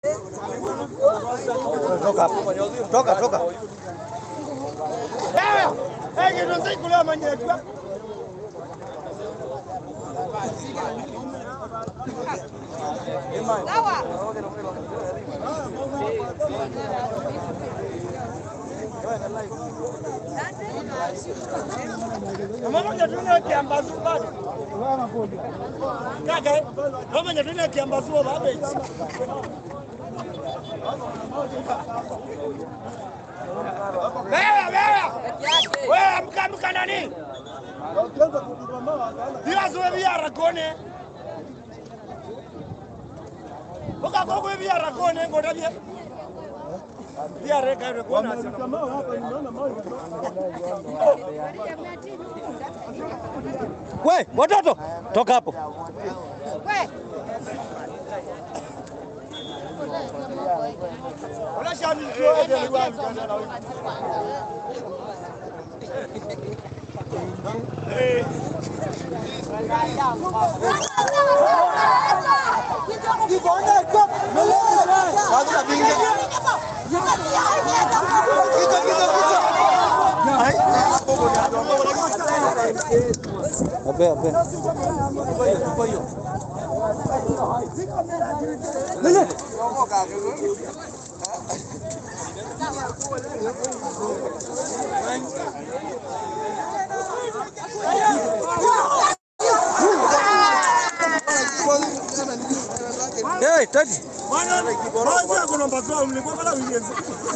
Toka. Hey, you don't think kula manyetua. Mama ndio kiambazu bado. Kaka, mama ndio kiambazu bado. Wewe mkamka nani? Bila zoe ya rakone. Boka koko ya rakone ngoda bia. Bia reka rakone. Wewe, watoto, toka hapo. Wewe. Wala shami sio ndio liwali kana na Hey, Tati. Mana kuna mpasua mlikuwa kala wiyenzi.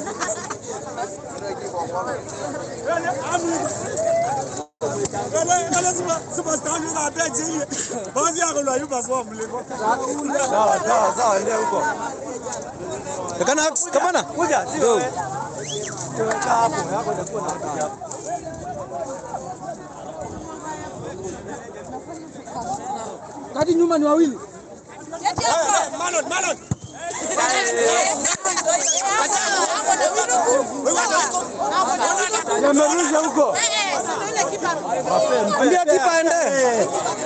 Kala superstar ni na beji. Baadhi yako na yupa swa mlikuwa. Sawa ndio huko. Kana kamana kuja sio. Tuweka hapo yako ndio na hapo. Kati nyuma ni wawili. Malon. Yamerusha huko. Ndio kipa ende.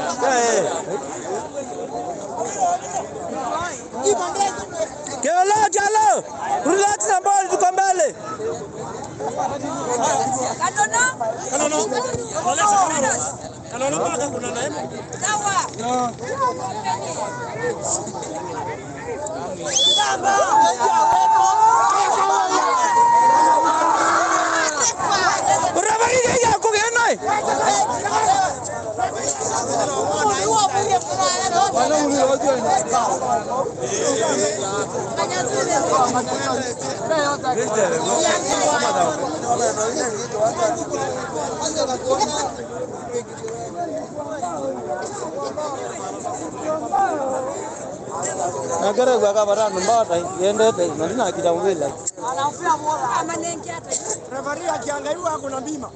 Jalo. Relax na ball tuko mbele. Kanono baka kuna naye. Sawa. Nagara gua bara numba tai yende tai nani akija mbele anafia bora amanengi hata referee akiangalia kuna bima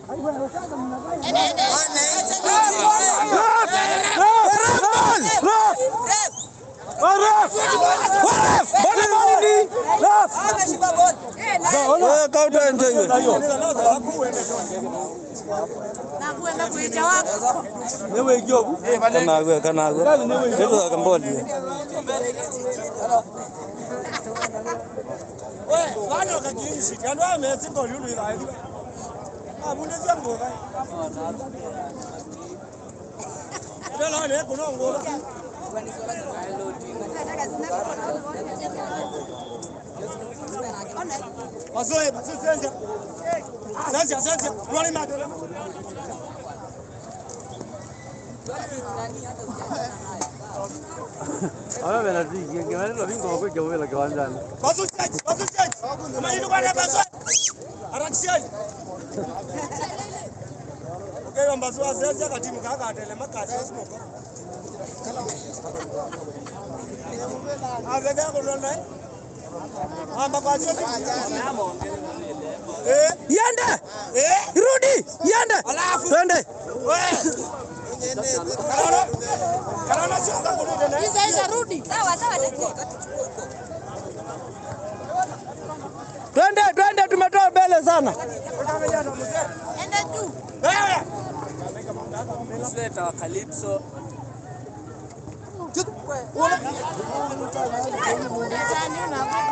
Wano kakirishi kando amezi ngolulu ila hivi. Abunde zangu kai. Ndio leo kuna ngola. Wazoe basi senza. Sasa. Wale madole. Ahora me la dije, que me lo vinco con que voy a la que van dando. Paso check. Me dijo para pasar. Araxiai. Okay, vamos a hacer ya que timu kaka tele makati smoke. Avega kulona. Amba kwa sio. Yende. Rudi, yende. Twende. Karana sasa kurudi na. Isa rudi. Sawa. Twende tumetoa mbele sana. Enda tu. Msleta Calypso. Una